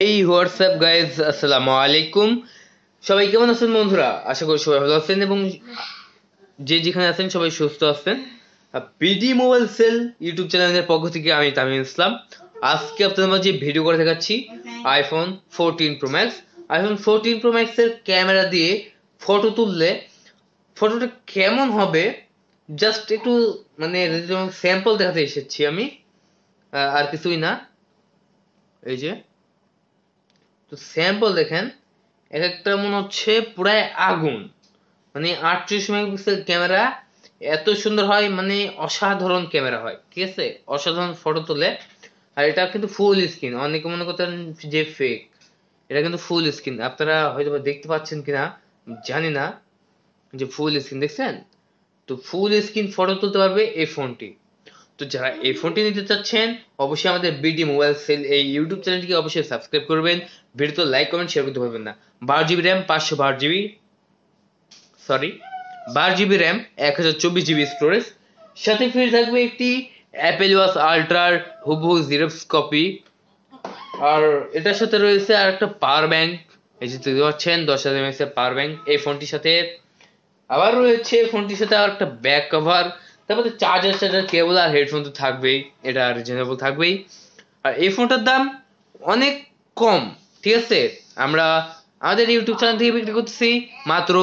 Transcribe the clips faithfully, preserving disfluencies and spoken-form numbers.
এই WhatsApp guys, আসসালামু আলাইকুম। সবাই কেমন আছেন বন্ধুরা? আশা করি সবাই ভালো আছেন এবং যে যেখানে আছেন সবাই সুস্থ আছেন। বিডি মোবাইল সেল ইউটিউব চ্যানেলের পক্ষ থেকে আমি তামিম ইসলাম। আজকে আপনাদের মাঝে ভিডিও করে দেখাচ্ছি iPhone fourteen pro max. IPhone fourteen pro max এর ক্যামেরা দিয়ে ফটো তুললে ফটোটা কেমন হবে জাস্ট একটু মানে স্যাম্পল দেখাতে এসেছি আমি, আর কিছুই না। এই যে তো স্যাম্পল দেখেন, এক একটা মনে হচ্ছে পুরাই আগুন। মানে আটত্রিশ মেগাপিক্সেল ক্যামেরা এত সুন্দর হয়, মানে অসাধারণ ক্যামেরা হয়, ঠিক আছে, অসাধারণ ফটো তোলে। আর এটা কিন্তু ফুল স্ক্রিন, অনেকে মনে করতেন যে ফেক, এটা কিন্তু ফুল স্ক্রিন। আপনারা হয়তো দেখতে পাচ্ছেন কিনা জানি না, যে ফুল স্ক্রিন দেখছেন। তো ফুল স্ক্রিন ফটো তুলতে পারবে এই ফোনটি। তো যারা এই ফোনটি নিতে চাচ্ছেন অবশ্যই আমাদের বিডি মোবাইল সেল এই ইউটিউব চ্যানেলটিকে অবশ্যই সাবস্ক্রাইব করবেন। ভিডিওতে লাইক কমেন্ট শেয়ার করতে পারবেন না। বারো জিবি র্যাম, পাঁচশো বারো জিবি সরি বারো জিবি র্যাম, এক হাজার চব্বিশ জিবি স্টোরেজ, সাথে ফ্রি থাকবে একটি অ্যাপেল ওয়াচ আল্ট্রার হুবহু জিরক্স কপি। আর এটার সাথে রয়েছে আর একটা পাওয়ার ব্যাংক, এই যে দেখতে পাচ্ছেন দশ হাজার এমএএইচ এর পাওয়ার ব্যাংক এই ফোনটির সাথে। আবার রয়েছে ফোনটির সাথে আর একটা ব্যাক কভার, তারপরে চার্জার চার্জার কেবল আর হেডফোন তো থাকবেই, এটা রিজনেবল থাকবেই। আর এই ফোনটার দাম অনেক কম, ঠিক আছে। আমরা আমাদের ইউটিউব চ্যানেল থেকে বিক্রি করতেছি মাত্র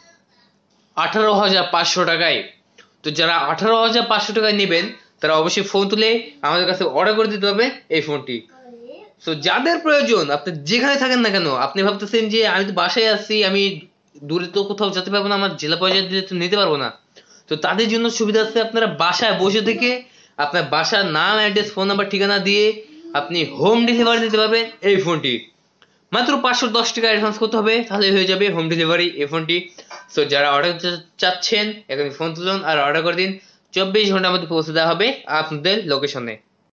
আঠারো হাজার পাঁচশো টাকায়। তো যারা আঠারো হাজার পাঁচশো টাকায় নেবেন তারা অবশ্যই ফোন তুলে আমাদের কাছে অর্ডার করে দিতে হবে এই ফোনটি। তো যাদের প্রয়োজন, আপনি যেখানে থাকেন না কেন, আপনি ভাবতেছেন যে আমি তো বাসায় আছি, আমি দূরে তো কোথাও যেতে পারবো না, আমার জেলা পর্যায়ে দিলে তো নিতে পারবো না। তো তাদের জন্য সুবিধা আছে, আপনারা বাসায় বসে থেকে আপনার বাসার নাম, অ্যাড্রেস, ফোন নাম্বার, ঠিকানা দিয়ে আপনি হোম ডেলিভারি দিতে পারবেন এই ফোনটি। মাত্র পাঁচশো দশ টাকা অ্যাডভান্স করতে হবে, তাহলে হয়ে যাবে হোম ডেলিভারি এই ফোনটি। সো যারা অর্ডার চাচ্ছেন এখন ফোন তুলুন আর অর্ডার করে দিন, চব্বিশ ঘন্টার মধ্যে পৌঁছে দেওয়া হবে আপনাদের লোকেশনে।